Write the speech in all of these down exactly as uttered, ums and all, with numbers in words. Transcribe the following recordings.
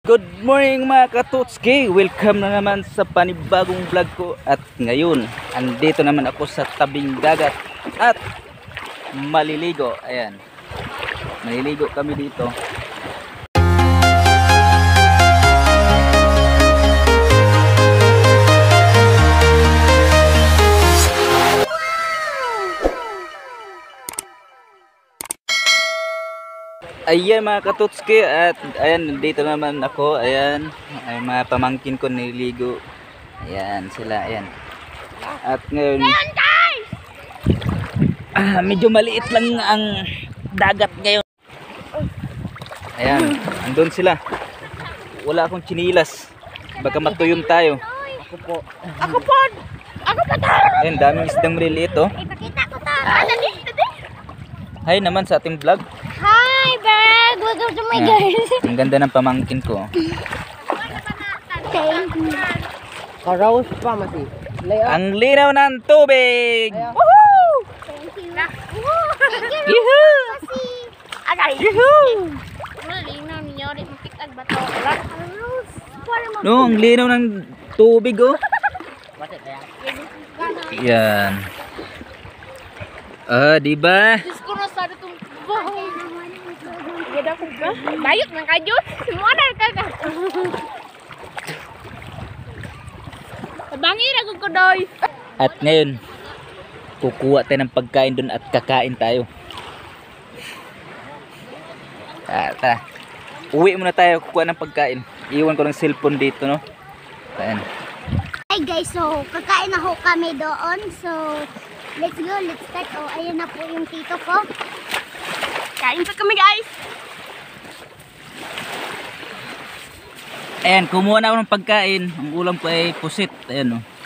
Good morning mga katutski! Welcome na naman sa panibagong vlog ko. At ngayon, andito naman ako sa tabing dagat at maliligo. Ayan, maliligo kami dito. Ayan mga katutski, at ayan, dito naman ako. Ayan, ay mga pamangkin ko nililigo. Ayan sila, ayan. At ngayon, ah, medyo maliit lang ang dagat ngayon. Ayan, andun sila. Wala akong chinilas, baka matuyong tayo. Ako po. Ako po. Ako po tayo. Ayan, daming isdang maliliit oh. Ipakita ko tayo. Ah, dali, dali. Hi naman sa ating vlog. Hi, Berg. Welcome to my guys. Ang ganda ng pamangkin ko. Thank you. Karaos pa mati. Ang linaw ng tubig. Woohoo! Thank you. Thank you. Yuhuu! Agay. Yuhuu! Malinaw ninyo. Di mapitag ba ito? No, ang linaw ng tubig oh. Yan. Ah, di ba? Diyos ko na sa itong bahay. Gada ko ka? Bayot ng kayo. Semua na ka ka. Tabangi na ko doy. At ngayon, kukuha tayo ng pagkain doon at kakain tayo. Ah, tara. Uwi muna tayo, kukuha ng pagkain. Iwan ko ng cellphone dito, no? Ayan. Hi guys, so kakain na ho kami doon. So, let's go, let's start. Oh, ayun na po yung tito ko. Kain pa kami guys. Ayan, kumuha na ako ng pagkain. Ang ulam ko ay pusit. Ayan, oh.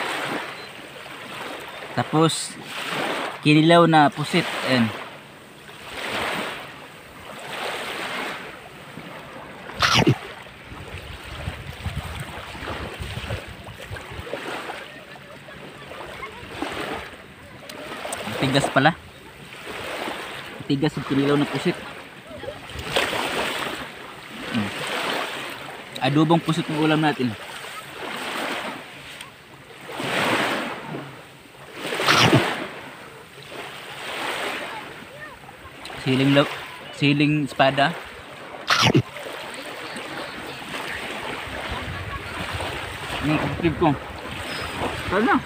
Tapos, kinilaw na pusit. Ayan. Tigas pala. Tigas yung kinilaw na pusit. Hmm. Adobong pusit ng ulam natin. Siling law, siling espada. Ini kuplip ko. Sana.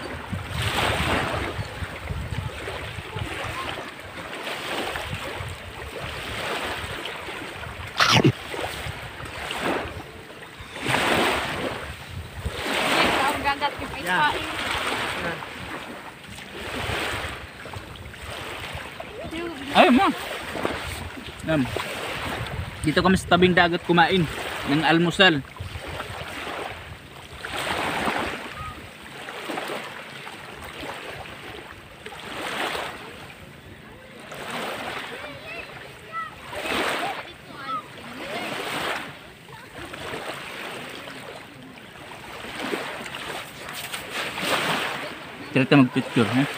Ay mo. Um, dito kami sa tabing dagat kumain ng almusal. Tira tayo mag-picture, ha?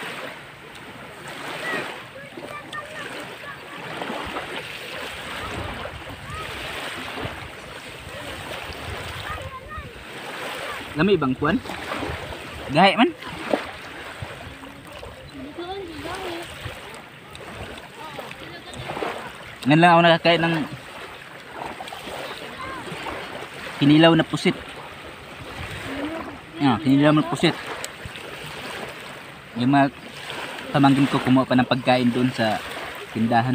Lami bang kuan? Gahe man? Ngan lang ako nakakain ng kinilaw na pusit. Ah, kinilaw na pusit. Yung mga pamangkin ko kumuha pa ng pagkain doon sa tindahan.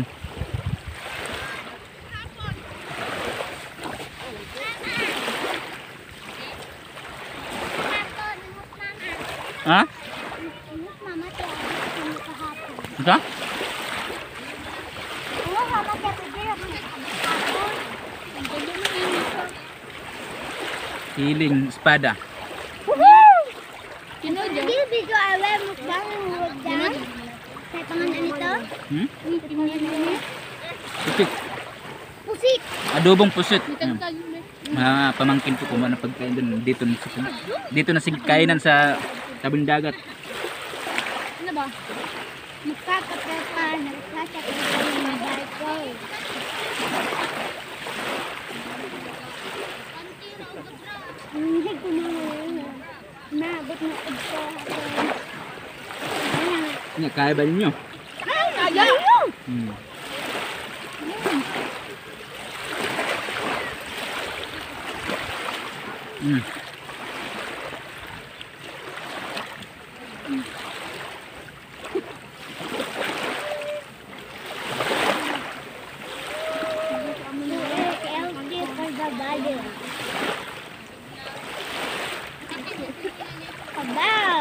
Ha? Ika? Siling espada. Hindi video alam mukbang mukbang. Sa pangalan nito? Hmm? Pusit. Pusit. Pusit. Adobong pusit. Hmm. Mga pamangkin ko kumuha ng pagkain doon. Dito na dito na sig kainan sa tabing dagat. Ano ba? Magkakapepa, nagkakapepa ng barko. Nagig ko na. Nabot na ito. Nga, kaya ba ninyo? Kaya! Hmm. Hmm. Kabaw!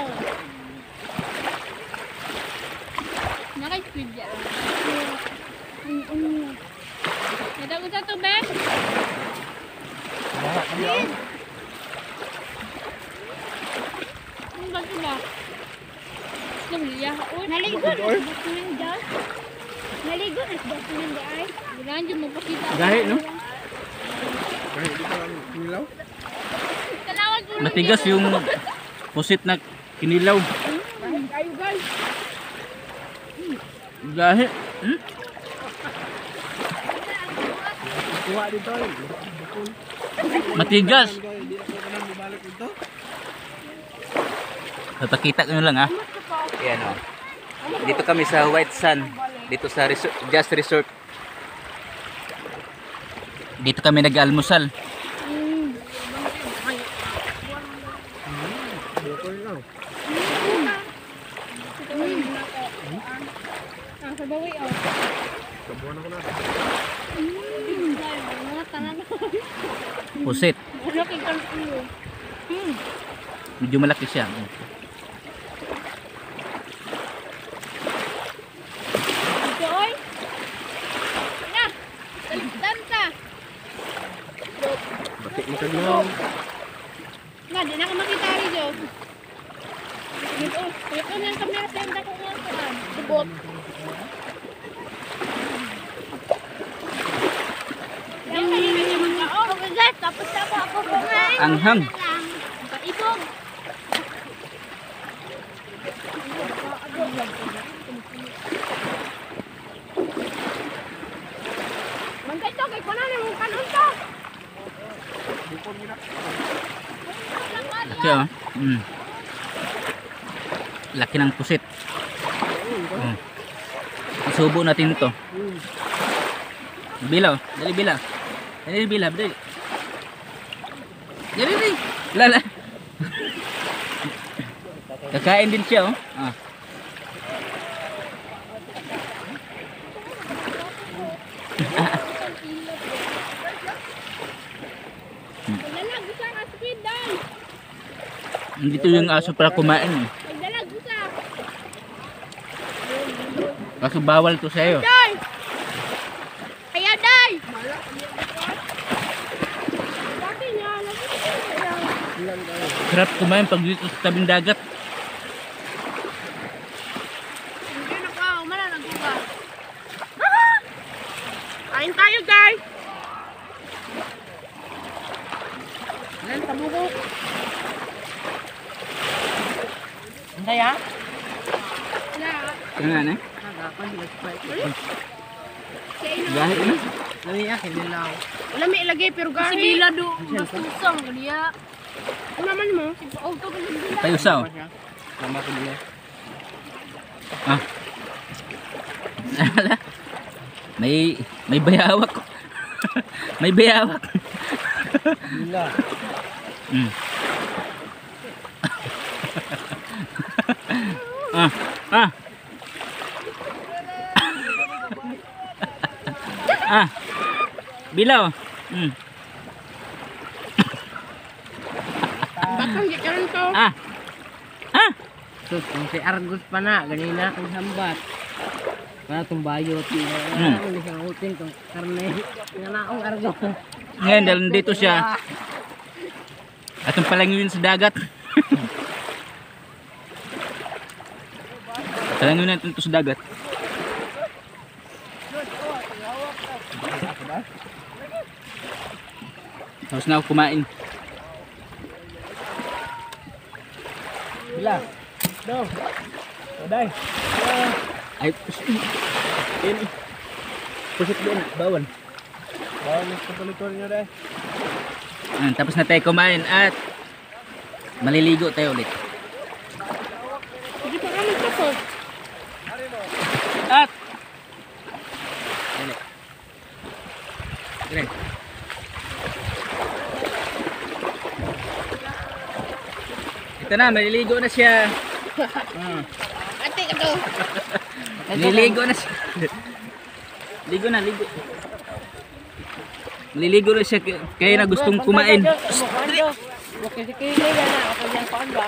Naka-speed yan. Mm-mm. Ada ko sa tubig? Ano ba ito ba? Naliya ako. Naligo na sa basement dyan. Naligo na sa basement dyan. Wala dyan magpakita. Gahi, no? Kalawag ko lang Matigas yung pusit na kinilaw. Kayo guys. Gahi. Hmm? Matigas. Papakita ko lang ha. Ayan o. Dito kami sa White Sand. Dito sa resort, Just Resort. Dito kami nag-almusal. Ah, sa bawi oh. Mga tanan. Pusit. Ano kay kanto? Medyo malaki siya. Ito oy. Na. Dan ka. Bakit mo kaglaw? Nga, di na ka makita rin yun. Dito, ito na yung kamera sa yung dako nga saan. Tubot. Yan kayo na yung mga oh. Okay guys, tapos na po ako kumain. Anghang. Ibog. Mangkay to, kay kunan yung kanon to. Laki oh. Mm. Laki ng pusit. Oh. Isubo natin ito. Bila oh. Dali bila. Dali bila. Dali. Dali dali. Lala. Kakain din siya oh. Ah. Magdalag usa ka speed dan. Dito yung aso para kumain. Eh. Magdalag usa. Kasi bawal to sa'yo. Day. Kaya day. Dati niya lagi. Sarap kumain pag dito sa tabing dagat. Hindi na ka, umala lang ko ba. Kain tayo guys. Nan tabugok. Hindi ah. Na. Kaya na. Nagapan sila sa pwede. Gahit na. Lami ah, kinilaw. Wala may ilagay pero gani. Si Bila do. Bastusang kaniya. Ano naman mo? Oh, to kasi Bila. Tayo sa oh. Tama ko nila. Ah. may may bayawak. May bayawak. Nila. Mm. ah, ah. ah. Bilaw. Mm. Bakang di karon to. Ah. Ah. Sus, kung si Argus pa na, ganina akong sambat. Para itong bayot. Hmm. Ano siyang utin itong karne. Nga na akong Argus. Ngayon dahil nandito siya. Atong palangin sa dagat. Palangin natin ito sa dagat. Tapos na ako kumain. Bila. Do. Oday. Ay, pusit. Ayun eh. Pusit din, bawal. Bawal sa palitor niyo day. Ah, tapos na tayo kumain at maliligo tayo ulit. Hindi pa kami tapos. At Dali. Dali. Ito na, maliligo na siya. Hmm. Ate ka to. Nililigo na siya. Ligo na, ligo. Maliligo na siya k- kaya na gustong kumain. Okay, si Kili yan na. Ako dyan pa ba?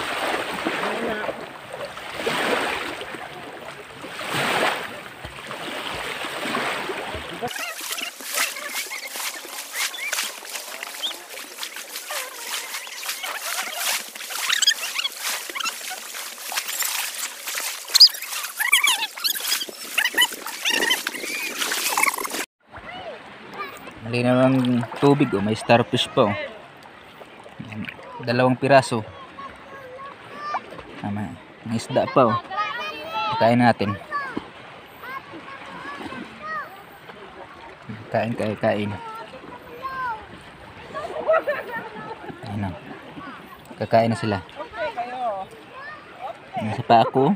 Malinaw ang tubig, oh. May starfish pa, oh. Dalawang piraso. Ah, may, may isda pa, oh. Kain natin. Kain, kain, kain. Ayun na. Kakain na sila. Nasa pa ako.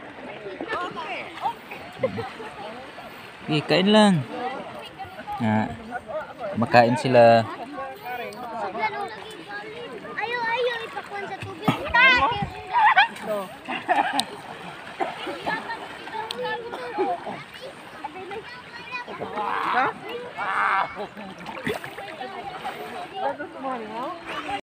Okay, kain lang. Ah, makain sila.